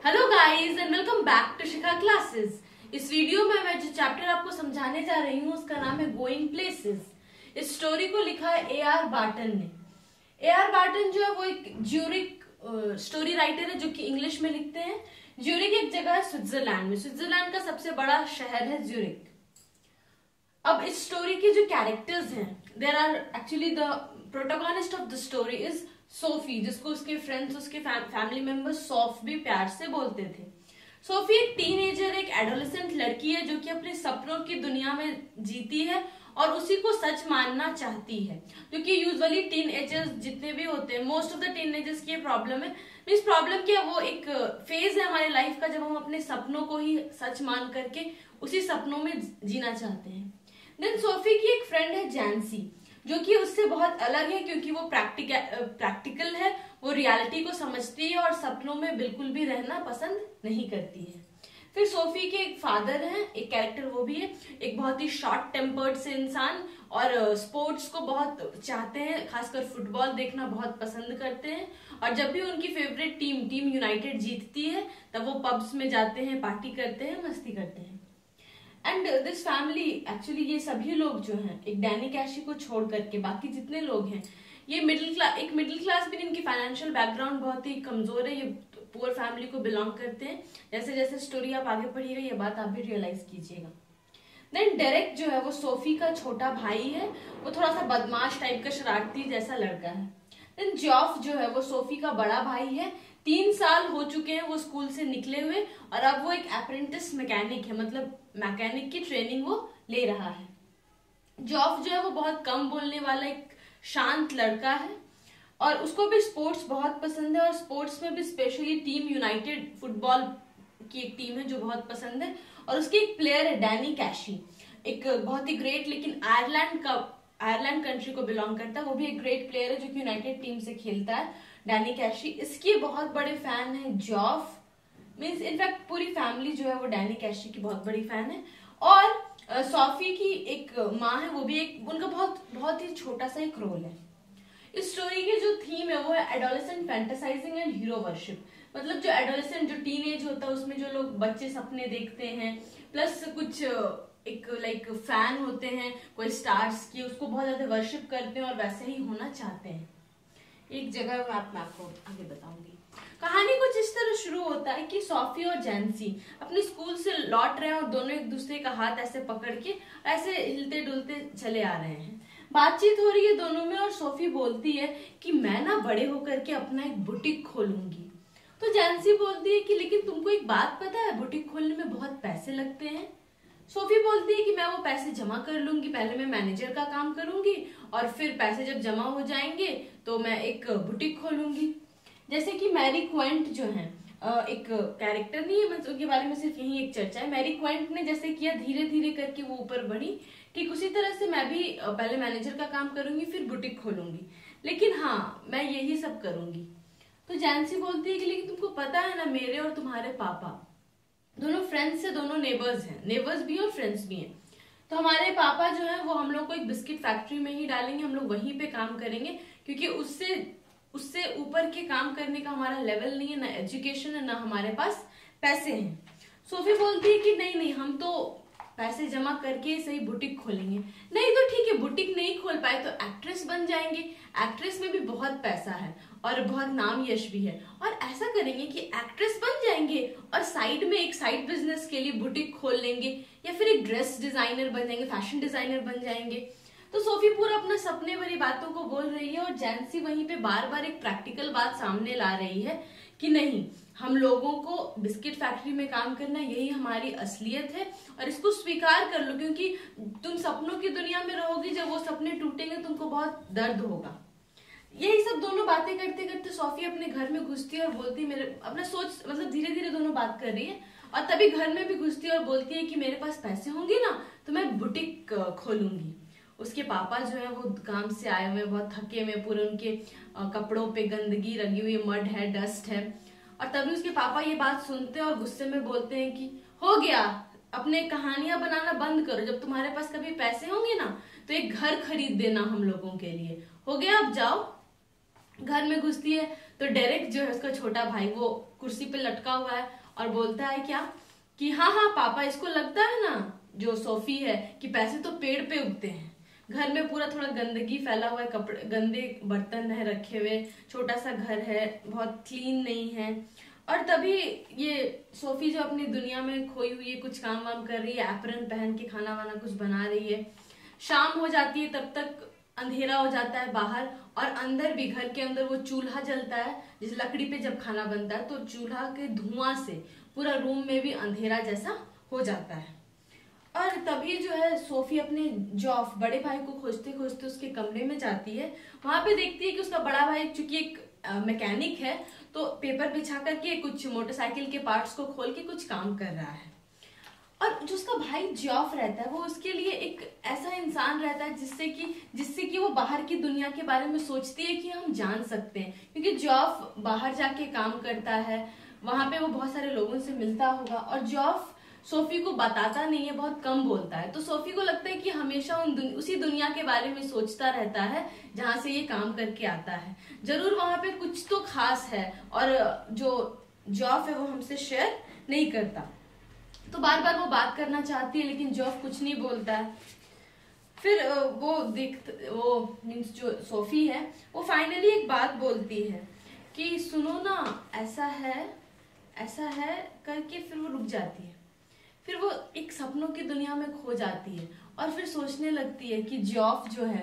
Hello guys and welcome back to Shikha classes. इस video में मैं जो चैप्टर आपको समझाने जा रही हूँ उसका नाम है गोइंग प्लेसेस। इस स्टोरी को लिखा है ए.आर. बार्टन ने। ए.आर. बार्टन जो है वो एक ज्यूरिक स्टोरी राइटर है जो कि इंग्लिश में लिखते हैं। ज्यूरिक एक जगह है स्विट्जरलैंड में। स्विट्जरलैंड का सबसे बड़ा शहर है ज्यूरिक। अब इस स्टोरी के जो कैरेक्टर्स हैं, there are actually the protagonist of the story is Sophie, जिसको उसके फ्रेंड्स, उसके फैमिली मेंबर्स सॉफ भी प्यार से बोलते थे। सोफी एक टीनेजर, एक एडोलेसेंट लड़की है जो कि अपने सपनों की दुनिया में जीती है और उसी को सच मानना चाहती है, क्योंकि यूजुअली टीनेजर्स जितने भी होते हैं, मोस्ट ऑफ द टीनेजर्स की ये प्रॉब्लम है। इस प्रॉब्लम क्या, वो एक फेज है हमारे लाइफ का जब हम अपने सपनों को ही सच मान करके उसी सपनों में जीना चाहते हैं। देन सोफी की एक फ्रेंड है जैंसी, जो कि उससे बहुत अलग है क्योंकि वो प्रैक्टिकल है, वो रियलिटी को समझती है और सपनों में बिल्कुल भी रहना पसंद नहीं करती है। फिर सोफी के एक फादर हैं, एक कैरेक्टर वो भी है, एक बहुत ही शॉर्ट टेम्पर्ड से इंसान, और स्पोर्ट्स को बहुत चाहते हैं, खासकर फुटबॉल देखना बहुत पसंद करते हैं। और जब भी उनकी फेवरेट टीम यूनाइटेड जीतती है तब वो पब्स में जाते हैं, पार्टी करते हैं, मस्ती करते हैं। एंड दिस फैमिली एक्चुअली, ये सभी लोग जो हैं, एक डैनी कैशी को छोड़ करके बाकी जितने लोग हैं, ये एक मिडिल क्लास भी, इनकी फाइनेंशियल बैकग्राउंड बहुत ही कमजोर है, ये पुअर फैमिली को बिलोंग करते हैं। जैसे जैसे स्टोरी आप आगे पढ़िएगा ये बात आप भी रियलाइज कीजिएगा। देन डेरेक जो है वो सोफी का छोटा भाई है, वो थोड़ा सा बदमाश टाइप का, शरारती जैसा लड़का है। देन जॉफ जो है वो सोफी का बड़ा भाई है। 3 साल हो चुके हैं वो स्कूल से निकले हुए और अब वो एक अप्रेंटिस मैकेनिक है, मतलब मैकेनिक की ट्रेनिंग वो ले रहा है। जॉफ जो है वो बहुत कम बोलने वाला एक शांत लड़का है और उसको भी स्पोर्ट्स बहुत पसंद है, और स्पोर्ट्स में भी स्पेशली टीम यूनाइटेड फुटबॉल की एक टीम है जो बहुत पसंद है। और उसकी एक प्लेयर है डैनी कैशी, एक बहुत ही ग्रेट, लेकिन आयरलैंड कंट्री को बिलोंग करता है, वो भी एक ग्रेट प्लेयर है जो कि यूनाइटेड टीम से खेलता है, डैनी कैशी। इसके बहुत बड़े फैन है जॉफ, मीन्स इनफैक्ट पूरी फैमिली जो है वो डैनी कैशी की बहुत बड़ी फैन है। और सोफी की एक माँ है, वो भी एक, उनका बहुत ही छोटा सा एक रोल है। इस स्टोरी की जो थीम है वो है adolescent fantasizing and hero worship. मतलब जो एडोलेसेंट, जो टीनेज होता है, उसमें जो लोग बच्चे सपने देखते हैं, प्लस कुछ एक लाइक फैन होते हैं कोई स्टार्स की, उसको बहुत ज्यादा वर्शिप करते हैं और वैसे ही होना चाहते हैं। एक जगह मैं आपको आगे बताऊंगी। कहानी कुछ इस तरह शुरू होता है कि सोफी और जैंसी अपने स्कूल से लौट रहे हैं और दोनों एक दूसरे का हाथ ऐसे पकड़ के ऐसे हिलते डुलते चले आ रहे हैं। बातचीत हो रही है दोनों में और सोफी बोलती है कि मैं ना बड़े होकर के अपना एक बुटीक खोलूंगी। तो जैंसी बोलती है कि लेकिन तुमको एक बात पता है, बुटीक खोलने में बहुत पैसे लगते हैं। सोफी बोलती है कि मैं वो पैसे जमा कर लूंगी, पहले मैं मैनेजर का काम करूंगी और फिर पैसे जब जमा हो जाएंगे तो मैं एक बुटीक खोलूंगी। जैसे कि मैरी क्वेंट जो है, एक कैरेक्टर नहीं है, मतलब उनके बारे में सिर्फ यही एक चर्चा है। मैरी क्वेंट ने जैसे किया, धीरे धीरे करके वो ऊपर बढ़ी, ठीक उसी तरह से मैं भी पहले मैनेजर का काम करूंगी, फिर बुटीक खोलूंगी, लेकिन हाँ मैं यही सब करूंगी। तो जैंसी बोलती है कि लेकिन तुमको पता है ना, मेरे और तुम्हारे पापा दोनों फ्रेंड्स है, दोनों नेबर्स हैं, नेबर्स भी और फ्रेंड्स भी हैं। तो हमारे पापा जो है वो हम लोग को एक बिस्किट फैक्ट्री में ही डालेंगे, हम लोग वहीं पे काम करेंगे, क्योंकि उससे ऊपर के काम करने का हमारा लेवल नहीं है, ना एजुकेशन है, ना हमारे पास पैसे हैं। सोफी बोलती है कि नहीं, हम तो पैसे जमा करके सही बुटीक खोलेंगे। नहीं तो ठीक है, बुटीक नहीं खोल पाए तो एक्ट्रेस बन जाएंगे, एक्ट्रेस में भी बहुत पैसा है और बहुत नाम यश भी है, और ऐसा करेंगे कि एक्ट्रेस बन जाएंगे और साइड में एक साइड बिजनेस के लिए बुटीक खोल लेंगे, या फिर एक ड्रेस डिजाइनर बन जाएंगे, फैशन डिजाइनर बन जाएंगे। तो सोफी पूरा अपना सपने भरी बातों को बोल रही है और जैंसी वहीं पे बार बार एक प्रैक्टिकल बात सामने ला रही है कि नहीं, हम लोगों को बिस्किट फैक्ट्री में काम करना, यही हमारी असलियत है और इसको स्वीकार कर लो, क्योंकि तुम सपनों की दुनिया में रहोगी, जब वो सपने टूटेंगे तुमको बहुत दर्द होगा। यही सब दोनों बातें करते करते सोफी अपने घर में घुसती है और बोलती है, मेरे अपना सोच, मतलब धीरे धीरे दोनों बात कर रही है, और तभी घर में भी घुसती है और बोलती है कि मेरे पास पैसे होंगे ना तो मैं बुटीक खोलूंगी। उसके पापा जो है वो काम से आए हुए, बहुत थके हुए, पूरे उनके कपड़ों पे गंदगी लगी हुई, मड है, डस्ट है, और तभी उसके पापा ये बात सुनते हैं और गुस्से में बोलते हैं कि हो गया, अपने कहानियां बनाना बंद करो, जब तुम्हारे पास कभी पैसे होंगे ना तो एक घर खरीद देना हम लोगों के लिए, हो गया अब जाओ। घर में घुसती है तो डेरेक जो है उसका छोटा भाई, वो कुर्सी पे लटका हुआ है और बोलता है क्या कि हाँ हाँ पापा, इसको लगता है ना जो सोफी है कि पैसे तो पेड़ पे उगते हैं। घर में पूरा थोड़ा गंदगी फैला हुआ है, कपड़े गंदे बर्तन है रखे हुए, छोटा सा घर है, बहुत क्लीन नहीं है। और तभी ये सोफी जो अपनी दुनिया में खोई हुई है, कुछ काम वाम कर रही है, एप्रन पहन के खाना वाना कुछ बना रही है। शाम हो जाती है, तब तक अंधेरा हो जाता है बाहर, और अंदर भी घर के अंदर वो चूल्हा जलता है। जिस लकड़ी पे जब खाना बनता है तो चूल्हा के धुआं से पूरा रूम में भी अंधेरा जैसा हो जाता है। और तभी जो है सोफी अपने जॉफ बड़े भाई को खोजते खोजते उसके कमरे में जाती है। वहां पे देखती है कि उसका बड़ा भाई चूंकि एक मैकेनिक है, तो पेपर बिछा करके कुछ मोटरसाइकिल के पार्ट्स को खोल के कुछ काम कर रहा है। और जो उसका भाई जॉफ रहता है वो उसके लिए एक ऐसा इंसान रहता है जिससे कि वो बाहर की दुनिया के बारे में सोचती है कि हम जान सकते हैं, क्योंकि जॉफ बाहर जाके काम करता है, वहां पे वो बहुत सारे लोगों से मिलता होगा। और जॉफ सोफी को बताता नहीं है, बहुत कम बोलता है। तो सोफी को लगता है कि हमेशा उसी दुनिया के बारे में सोचता रहता है जहां से ये काम करके आता है, जरूर वहां पे कुछ तो खास है और जो जॉफ है वो हमसे शेयर नहीं करता। तो बार बार वो बात करना चाहती है लेकिन जॉफ कुछ नहीं बोलता है। फिर वो मीन्स जो सोफी है वो फाइनली एक बात बोलती है कि सुनो ना, ऐसा है करके फिर वो रुक जाती है। फिर वो एक सपनों की दुनिया में खो जाती है और फिर सोचने लगती है कि जॉफ जो है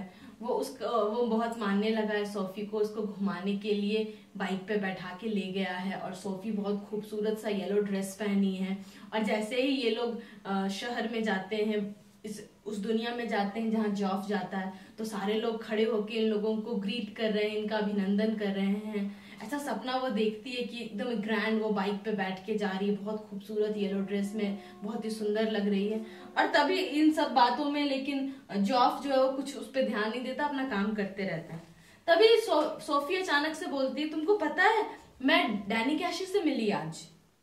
वो बहुत मानने लगा है सोफी को, उसको घुमाने के लिए बाइक पे बैठा के ले गया है। और सोफी बहुत खूबसूरत सा येलो ड्रेस पहनी है। और जैसे ही ये लोग शहर में जाते हैं, उस दुनिया में जाते हैं जहाँ जॉफ जाता है, तो सारे लोग खड़े होकर इन लोगों को ग्रीट कर रहे हैं, इनका अभिनंदन कर रहे हैं। ऐसा सपना वो देखती है कि एकदम ग्रैंड वो बाइक पे बैठ के जा रही है, बहुत खूबसूरत येलो ड्रेस में, बहुत ही सुंदर लग रही है। और तभी इन सब बातों में लेकिन जॉफ जो है वो कुछ उस पर ध्यान नहीं देता, अपना काम करते रहता है। तभी सोफी अचानक से बोलती है, तुमको पता है मैं डैनी कैशी से मिली आज।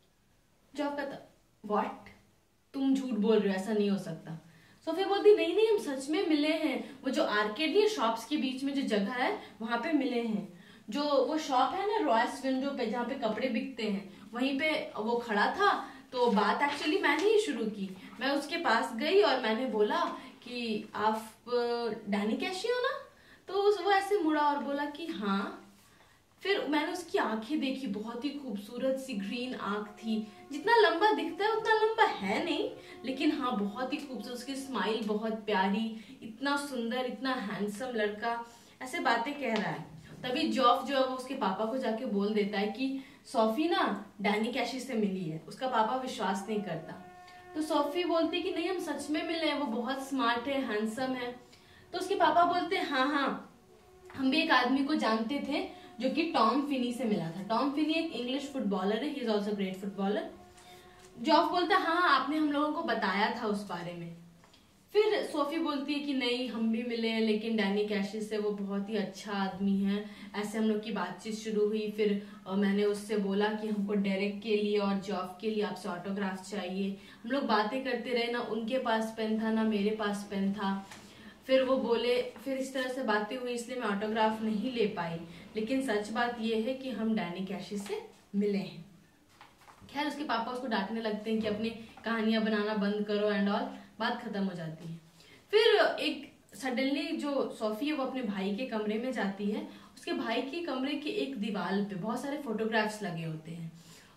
जॉफ कहता, व्हाट, तुम झूठ बोल रहे हो, ऐसा नहीं हो सकता। सोफी बोलती, नहीं नहीं हम सच में मिले हैं, वो जो आर्केड नहीं, शॉप्स के बीच में जो जगह है वहां पे मिले हैं। जो वो शॉप है ना रॉयस विंडो पे जहाँ पे कपड़े बिकते हैं, वहीं पे वो खड़ा था। तो बात एक्चुअली मैंने ही शुरू की। मैं उसके पास गई और मैंने बोला कि आप डैनी कैशी हो ना? तो वो ऐसे मुड़ा और बोला कि हाँ। फिर मैंने उसकी आंखें देखी, बहुत ही खूबसूरत सी ग्रीन आंख थी। जितना लंबा दिखता है उतना लंबा है नहीं, लेकिन हाँ बहुत ही खूबसूरत, उसकी स्माइल बहुत प्यारी, इतना सुंदर, इतना हैंडसम लड़का, ऐसे बातें कह रहा है। तभी जॉफ जो है वो उसके पापा को जाके बोल देता है कि सोफी ना डैनी कैशी से मिली है। उसका पापा विश्वास नहीं करता। तो सोफी बोलती है कि नहीं हम सच में मिले हैं, वो बहुत स्मार्ट है, हैंडसम है। तो उसके पापा बोलते हैं हाँ हम भी एक आदमी को जानते थे जो कि टॉम फिनी से मिला था। टॉम फिनी एक इंग्लिश फुटबॉलर है, he is also great footballer. जॉफ बोलता है हाँ आपने हम लोगों को बताया था उस बारे में। फिर सोफी बोलती है कि नहीं हम भी मिले हैं, लेकिन डैनी कैशी से वो बहुत ही अच्छा आदमी है। ऐसे हम लोग की बातचीत शुरू हुई। फिर मैंने उससे बोला कि हमको डेरेक के लिए और जॉफ के लिए आपसे ऑटोग्राफ चाहिए। हम लोग बातें करते रहे, ना उनके पास पेन था ना मेरे पास पेन था। फिर वो बोले, फिर इस तरह से बातें हुई, इसलिए मैं ऑटोग्राफ नहीं ले पाई। लेकिन सच बात यह है कि हम डैनी कैशी से मिले हैं। खैर उसके पापा उसको डांटने लगते हैं कि अपनी कहानियां बनाना बंद करो एंड ऑल, बात खत्म हो जाती है। फिर एक सडनली जो सोफी है वो अपने भाई के कमरे में जाती है। उसके भाई के कमरे की एक दीवार पे बहुत सारे फोटोग्राफ्स लगे होते हैं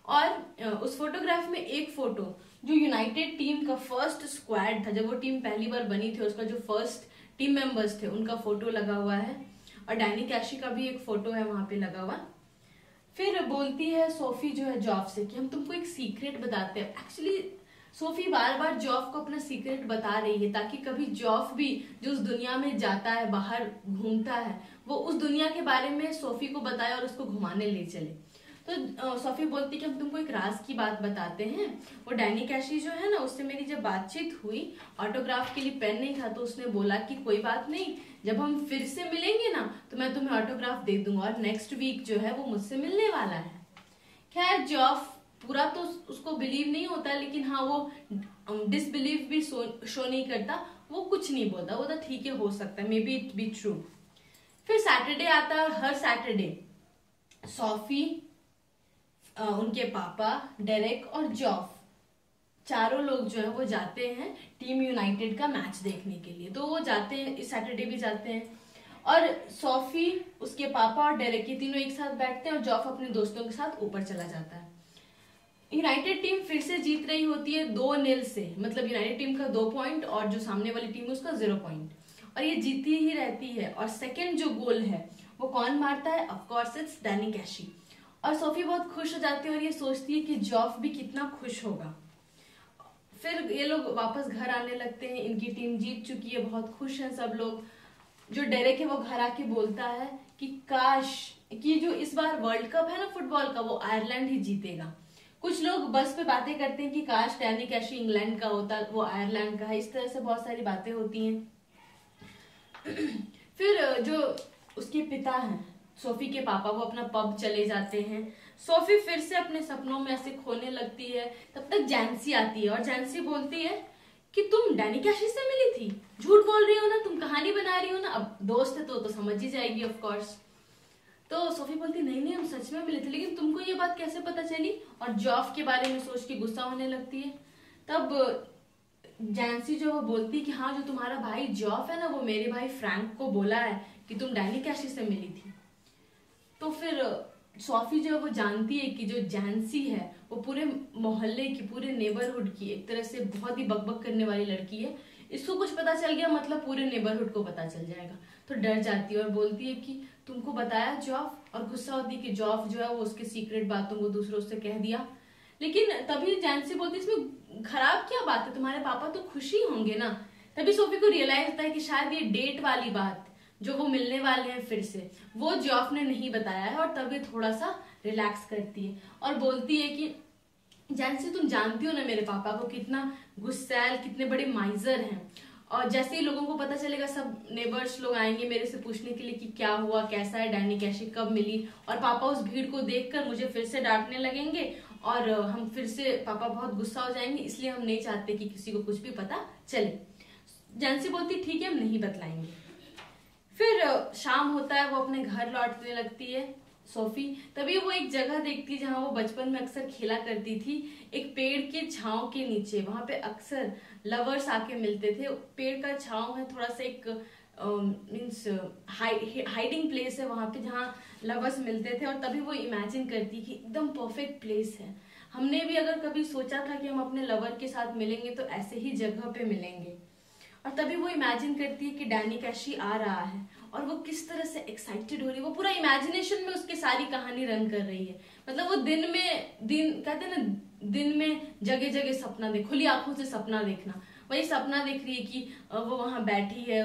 और उस फोटोग्राफ में एक फोटो जो यूनाइटेड टीम का फर्स्ट स्क्वाड था, जब वो टीम पहली बार बनी थी, उसका जो फर्स्ट टीम मेंबर्स थे उनका फोटो लगा हुआ है और डैनी कैशी का भी एक फोटो है वहां पे लगा हुआ। फिर बोलती है सोफी जो है जॉफ से कि हम तुमको एक सीक्रेट बताते हैं। एक्चुअली सोफी बार बार जॉफ को अपना सीक्रेट बता रही है ताकि कभी जॉफ भी जो उस दुनिया में जाता है, बाहर घूमता है, वो उस दुनिया के बारे में सोफी को बताए और उसको घुमाने ले चले। तो सोफी बोलती है कि हम तुमको एक राज की बात बताते हैं। वो डैनी कैशी जो है ना, उससे मेरी जब बातचीत हुई, ऑटोग्राफ के लिए पेन नहीं था, तो उसने बोला कि कोई बात नहीं, जब हम फिर से मिलेंगे ना तो मैं तुम्हें ऑटोग्राफ दे दूंगा और नेक्स्ट वीक जो है वो मुझसे मिलने वाला है। खैर जॉफ पूरा तो उसको बिलीव नहीं होता, लेकिन हाँ वो डिसबिलीव भी शो नहीं करता, वो कुछ नहीं बोलता, वो तो ठीक है हो सकता है, may be it be true. फिर सैटरडे आता है और हर सैटरडे सोफी उनके पापा, डेरेक और जॉफ, चारों लोग जो है वो जाते हैं टीम यूनाइटेड का मैच देखने के लिए। तो वो जाते हैं, इस सैटरडे भी जाते हैं। और सोफी, उसके पापा और डेरेक, ये तीनों एक साथ बैठते हैं और जॉफ अपने दोस्तों के साथ ऊपर चला जाता है। यूनाइटेड टीम फिर से जीत रही होती है 2-0 से, मतलब यूनाइटेड टीम का 2 पॉइंट और जो सामने वाली टीम है उसका 0 पॉइंट, और ये जीती ही रहती है। और सेकेंड जो गोल है वो कौन मारता है? Of course it's Danny Casey. और सोफी बहुत खुश हो जाती है और ये सोचती है कि जॉफ भी कितना खुश होगा। फिर ये लोग वापस घर आने लगते हैं, इनकी टीम जीत चुकी है, बहुत खुश हैं सब लोग। जो डेरेक है वो घर आके बोलता है कि काश कि जो इस बार वर्ल्ड कप है ना फुटबॉल का, वो आयरलैंड ही जीतेगा। कुछ लोग बस पे बातें करते हैं कि काश डैनी कैशी इंग्लैंड का होता, वो आयरलैंड का है। इस तरह से बहुत सारी बातें होती हैं। फिर जो उसके पिता हैं, सोफी के पापा, वो अपना पब चले जाते हैं। सोफी फिर से अपने सपनों में ऐसे खोने लगती है। तब तक जैंसी आती है और जैंसी बोलती है कि तुम डैनी कैशी से मिली थी, झूठ बोल रही हो ना, तुम कहानी बना रही हो ना। अब दोस्त है तो समझ ही जाएगी ऑफ कोर्स। तो सोफी बोलती नहीं नहीं, हम सच में मिले थे, लेकिन तुमको ये बात कैसे पता चली? और जॉफ के बारे में सोच के गुस्सा होने लगती है। तब जैंसी जो वो बोलती कि हाँ, जो तुम्हारा भाई जॉफ है ना, वो मेरे भाई फ्रैंक को बोला है कि तुम डैनी कैशी से मिली थी। तो फिर सोफी जो है वो जानती है कि जो जैंसी है वो पूरे मोहल्ले की, पूरे नेबरहुड की एक तरह से बहुत ही बकबक करने वाली लड़की है। इसको कुछ पता चल गया मतलब पूरे नेबरहुड को पता चल जाएगा। तो डर जाती है और बोलती है कि तुमको बताया जॉफ, और गुस्सा होती है कि जॉफ जो है वो उसके सीक्रेट बातों को दूसरों से कह दिया। लेकिन तभी जैंसी बोलती है इसमें खराब क्या बात है, तुम्हारे पापा तो खुशी होंगे ना। तभी सोफी को रियलाइज होता है कि शायद ये डेट वाली बात जो वो मिलने वाले हैं फिर से, वो जॉफ ने नहीं बताया है। और तभी थोड़ा सा रिलैक्स करती है और बोलती है कि जैंसी, तुम जानती हो ना मेरे पापा को, कितना गुस्सैल, कितने बड़े माइजर हैं। और जैसे ही लोगों को पता चलेगा, सब नेबर्स लोग आएंगे मेरे से पूछने के लिए कि क्या हुआ, कैसा है डैनी कैशी, कब मिली। और पापा उस भीड़ को देखकर मुझे फिर से डांटने लगेंगे और हम फिर से, पापा बहुत गुस्सा हो जाएंगे, इसलिए हम नहीं चाहते कि किसी को कुछ भी पता चले। जैंसी बोलती ठीक है, हम नहीं बतलाएंगे। फिर शाम होता है, वो अपने घर लौटने लगती है सोफी। तभी वो एक जगह देखती है जहां वो बचपन में अक्सर खेला करती थी, एक पेड़ के छांव के नीचे। वहां पे अक्सर लवर्स आके मिलते थे। पेड़ का छांव है, थोड़ा सा एक मीन्स हाइडिंग प्लेस है वहां पे जहाँ लवर्स मिलते थे। और तभी वो इमेजिन करती कि एकदम परफेक्ट प्लेस है, हमने भी अगर कभी सोचा था कि हम अपने लवर के साथ मिलेंगे तो ऐसे ही जगह पे मिलेंगे। और तभी वो इमेजिन करती है कि डैनी कैशी आ रहा है और वो किस तरह से एक्साइटेड हो रही है। वो पूरा इमेजिनेशन में उसकी सारी कहानी रन कर रही है। मतलब वो दिन कहते हैं ना, दिन में जगह जगह सपना देख, खुली आंखों से सपना देखना, वही सपना देख रही है कि वो वहां बैठी है,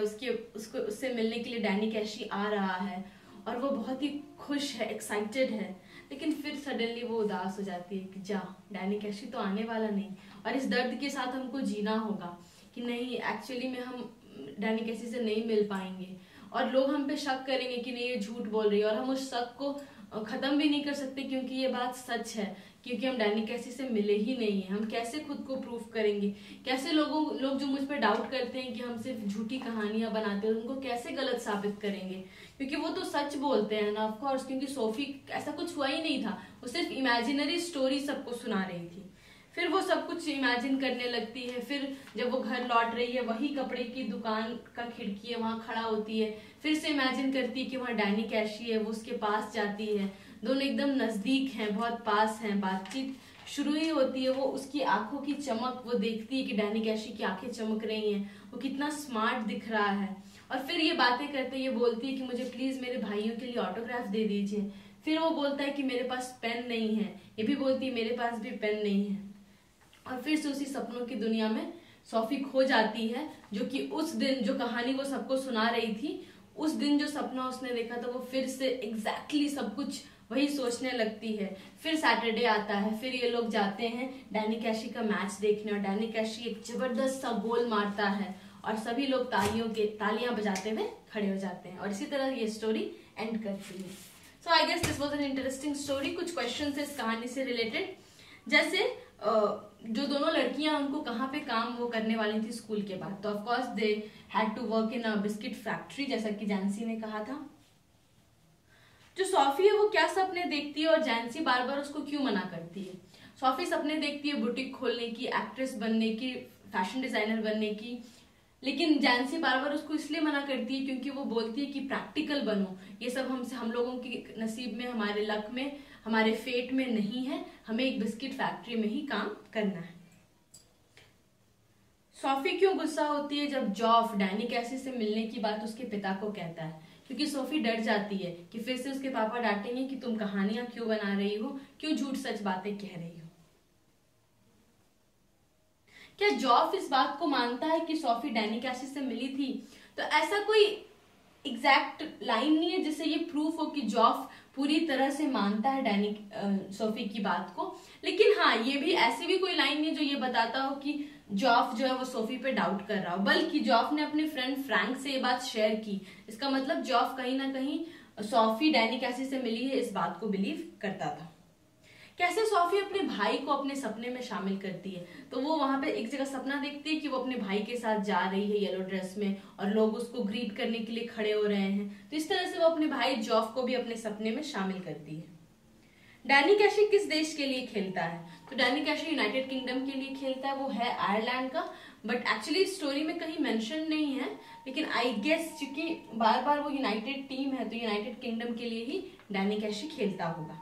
उससे मिलने के लिए डैनी कैशी आ रहा है और वो बहुत ही खुश है, एक्साइटेड है। लेकिन फिर सडनली वो उदास हो जाती है कि जा, डैनी कैशी तो आने वाला नहीं। और इस दर्द के साथ हमको जीना होगा कि नहीं, एक्चुअली में हम डैनी कैशी से नहीं मिल पाएंगे और लोग हम पे शक करेंगे कि नहीं ये झूठ बोल रही है। और हम उस शक को खत्म भी नहीं कर सकते क्योंकि ये बात सच है, क्योंकि हम डैनी कैशी से मिले ही नहीं है। हम कैसे खुद को प्रूफ करेंगे? कैसे लोग जो मुझ पे डाउट करते हैं कि हम सिर्फ झूठी कहानियां बनाते हैं, उनको कैसे गलत साबित करेंगे? क्योंकि वो तो सच बोलते हैं ना, ऑफ कोर्स, क्योंकि सोफी ऐसा कुछ हुआ ही नहीं था, वो सिर्फ इमेजिनरी स्टोरी सबको सुना रही थी। फिर वो सब कुछ इमेजिन करने लगती है। फिर जब वो घर लौट रही है, वही कपड़े की दुकान का खिड़की है, वहां खड़ा होती है, फिर से इमेजिन करती है कि वहां डैनी कैशी है, वो उसके पास जाती है, दोनों एकदम नजदीक हैं, बहुत पास हैं, बातचीत शुरू ही होती है। वो उसकी आंखों की चमक वो देखती है कि डैनी कैशी की आंखें चमक रही हैं, वो कितना स्मार्ट दिख रहा है। और फिर ये बातें करते ये बोलती है कि मुझे प्लीज मेरे भाइयों के लिए ऑटोग्राफ दे दीजिए। फिर वो बोलता है कि मेरे पास पेन नहीं है, ये भी बोलती है मेरे पास भी पेन नहीं है। और फिर से उसी सपनों की दुनिया में सोफी खो जाती है, जो कि उस दिन जो कहानी वो सबको सुना रही थी, उस दिन जो सपना उसने देखा था, वो फिर से एग्जैक्टली सब कुछ वही सोचने लगती है। फिर सैटरडे आता है, फिर ये लोग जाते हैं डैनी कैशी का मैच देखने और डैनी कैशी एक जबरदस्त सा गोल मारता है और सभी लोग तालियां बजाते हुए खड़े हो जाते हैं। और इसी तरह ये स्टोरी एंड करती है। So I guess this was an interesting story. कुछ क्वेश्चंस इस कहानी से रिलेटेड, जैसे जो दोनों लड़कियां उनको कहाँ पे काम वो करने वाली थी स्कूल के बाद, तो of course they had to work in a biscuit factory, जैसा कि जैंसी ने कहा था। जो सोफी है वो क्या सपने देखती है और जैंसी बार बार उसको क्यों मना करती है? सोफी सपने देखती है बुटीक खोलने की, एक्ट्रेस बनने की, फैशन डिजाइनर बनने की, लेकिन जैंसी बार बार उसको इसलिए मना करती है क्योंकि वो बोलती है कि प्रैक्टिकल बनो, ये सब हम लोगों के नसीब में, हमारे लक में, हमारे फेट में नहीं है, हमें एक बिस्किट फैक्ट्री में ही काम करना है। सोफी क्यों गुस्सा होती है जब जॉफ डैनी कैसी से मिलने की बात उसके पिता को कहता है? क्योंकि सोफी डर जाती है कि फिर से उसके पापा डांटेंगे कि तुम कहानियां क्यों बना रही हो, क्यों झूठ सच बातें कह रही हो। क्या जॉफ इस बात को मानता है कि सोफी डैनी कैसी से मिली थी? तो ऐसा कोई एग्जैक्ट लाइन नहीं है जिससे ये प्रूफ हो कि जॉफ पूरी तरह से मानता है डैनी सोफी की बात को, लेकिन हाँ, ये भी ऐसी भी कोई लाइन नहीं है जो ये बताता हो कि जॉफ जो है वो सोफी पे डाउट कर रहा हो, बल्कि जॉफ ने अपने फ्रेंड फ्रैंक से ये बात शेयर की। इसका मतलब जॉफ कहीं ना कहीं सोफी डैनी कैसी से मिली है इस बात को बिलीव करता था। कैसे सोफी अपने भाई को अपने सपने में शामिल करती है? तो वो वहां पे एक जगह सपना देखती है कि वो अपने भाई के साथ जा रही है येलो ड्रेस में और लोग उसको ग्रीट करने के लिए खड़े हो रहे हैं, तो इस तरह से वो अपने भाई जॉफ को भी अपने सपने में शामिल करती है। डैनी कैशी किस देश के लिए खेलता है? तो डैनी कैशी यूनाइटेड किंगडम के लिए खेलता है, वो है आयरलैंड का, बट एक्चुअली स्टोरी में कहीं मेंशन नहीं है, लेकिन आई गेस क्योंकि बार बार वो यूनाइटेड टीम है तो यूनाइटेड किंगडम के लिए ही डैनी कैशी खेलता होगा।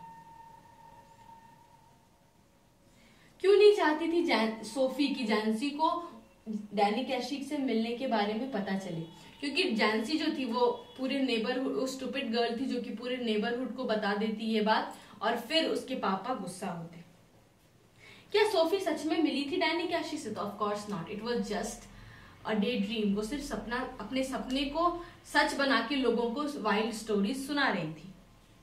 क्यों नहीं चाहती थी सोफी की जैंसी को डैनी कैशी से मिलने के बारे में पता चले? क्योंकि जैंसी जो थी वो पूरे नेबरहुड, वो स्टूपिड गर्ल थी जो कि पूरे नेबरहुड को बता देती ये बात और फिर उसके पापा गुस्सा होते। क्या सोफी सच में मिली थी डैनी कैशी से? तो of course not, it was just a day dream. वो सिर्फ सपना, अपने सपने को सच बना के लोगों को वाइल्ड स्टोरीज सुना रही थी।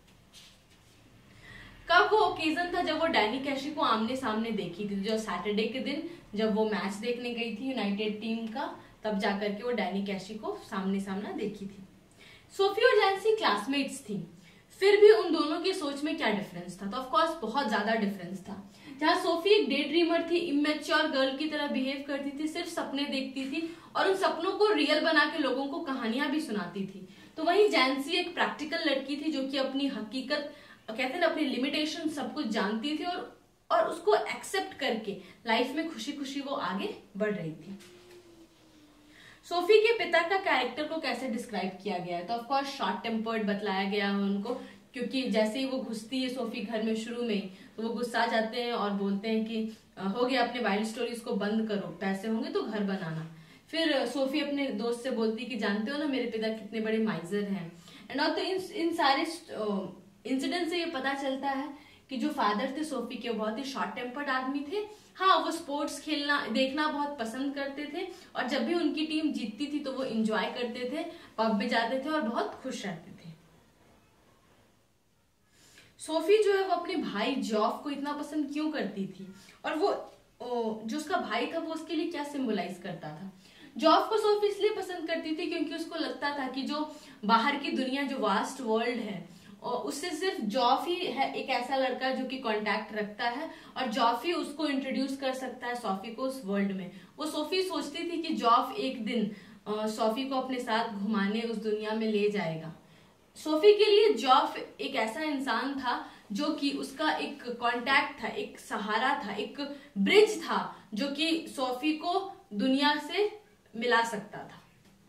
कब वो ओकेजन था जब वो डैनी कैशी को आमने सामने देखी थी? जो सैटरडे के दिन जब वो मैच देखने गई थी यूनाइटेड टीम का, तब जाकर के वो डैनी कैशी को सामने सामना देखी थी। सोफी और जैंसी क्लासमेट्स थी, फिर भी उन दोनों की सोच में क्या डिफरेंस था? तो ऑफ कोर्स बहुत ज्यादा डिफरेंस था। जहां सोफी एक डे ड्रीमर थी, इमेच्योर गर्ल की तरह बिहेव करती थी, सिर्फ सपने देखती थी और उन सपनों को रियल बना के लोगों को कहानियां भी सुनाती थी, तो वहीं जैंसी एक प्रैक्टिकल लड़की थी जो कि अपनी हकीकत, कहते हैं ना, अपनी लिमिटेशन सब कुछ जानती थी और उसको एक्सेप्ट करके लाइफ में खुशी खुशी वो आगे बढ़ रही थी। सोफी के पिता का कैरेक्टर को कैसे डिस्क्राइब किया गया है? तो ऑफ कोर्स शॉर्ट टेम्पर्ड बतलाया गया है उनको, क्योंकि जैसे ही वो घुसती है सोफी घर में शुरू में, तो वो गुस्सा जाते हैं और बोलते हैं कि हो गया, अपने वाइल्ड स्टोरीज को बंद करो, पैसे होंगे तो घर बनाना। फिर सोफी अपने दोस्त से बोलती है कि जानते हो ना मेरे पिता कितने बड़े माइजर हैं, एंड और तो इन सारे इंसिडेंट से ये पता चलता है कि जो फादर थे सोफी के, बहुत ही शॉर्ट टेम्पर्ड आदमी थे। हाँ, वो स्पोर्ट्स खेलना देखना बहुत पसंद करते थे और जब भी उनकी टीम जीतती थी तो वो एंजॉय करते थे, पब में जाते थे और बहुत खुश रहते थे। सोफी जो है वो अपने भाई जॉफ को इतना पसंद क्यों करती थी, और वो जो उसका भाई था वो उसके लिए क्या सिंबलाइज करता था? जॉफ को सोफी इसलिए पसंद करती थी क्योंकि उसको लगता था कि जो बाहर की दुनिया, जो वास्ट वर्ल्ड है, और उससे सिर्फ जॉफ ही है एक ऐसा लड़का जो कि कांटेक्ट रखता है और जॉफ ही उसको इंट्रोड्यूस कर सकता है सोफी को उस वर्ल्ड में। वो सोफी सोचती थी कि जॉफ एक दिन सोफी को अपने साथ घुमाने उस दुनिया में ले जाएगा। सोफी के लिए जॉफ एक ऐसा इंसान था जो कि उसका एक कांटेक्ट था, एक सहारा था, एक ब्रिज था जो कि सोफी को दुनिया से मिला सकता था।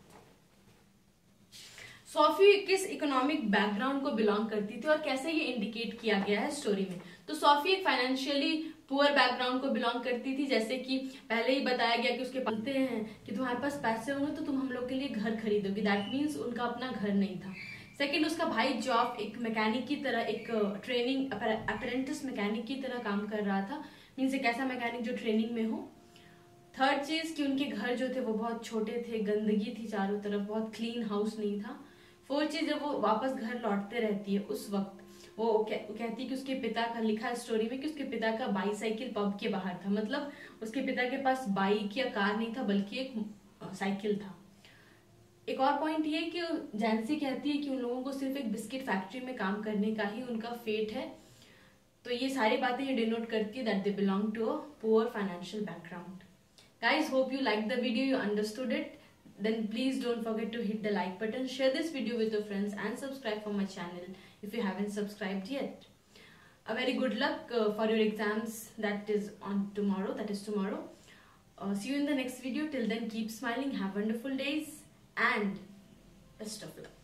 सोफी किस इकोनॉमिक बैकग्राउंड को बिलोंग करती थी और कैसे ये इंडिकेट किया गया है स्टोरी में? तो सोफी एक फाइनेंशियली पुअर बैकग्राउंड को बिलोंग करती थी, जैसे कि पहले ही बताया गया कि उसके बोलते हैं कि तुम्हारे पास पैसे होंगे तो तुम हम लोग के लिए घर खरीदोगी, दैट मीन्स उनका अपना घर नहीं था। सेकंड, उसका भाई जॉफ एक मैकेनिक की तरह, एक ट्रेनिंग अप्रेंटिस मैकेनिक की तरह काम कर रहा था, मीन्स एक ऐसा मैकेनिक जो ट्रेनिंग में हो। थर्ड चीज कि उनके घर जो थे वो बहुत छोटे थे, गंदगी थी चारों तरफ, बहुत क्लीन हाउस नहीं था। फोर्थ चीज, जब वो वापस घर लौटते रहती है उस वक्त वो कहती है कि उसके पिता का, लिखा है स्टोरी में कि उसके पिता का बाईसाइकिल पब के बाहर था, मतलब उसके पिता के पास बाइक या कार नहीं था बल्कि एक साइकिल था। एक और पॉइंट ये कि जैंसी कहती है कि उन लोगों को सिर्फ एक बिस्किट फैक्ट्री में काम करने का ही उनका फेट है। तो ये सारी बातें ये डिनोट करती है that they belong to a poor financial background. Guys, hope you liked the video, you understood it. Then please don't forget to hit the like button, share this video with your friends and subscribe for my channel if you haven't subscribed yet. A very good luck for your exams that is tomorrow. See you in the next video. Till then, keep smiling, have wonderful days, and best of luck.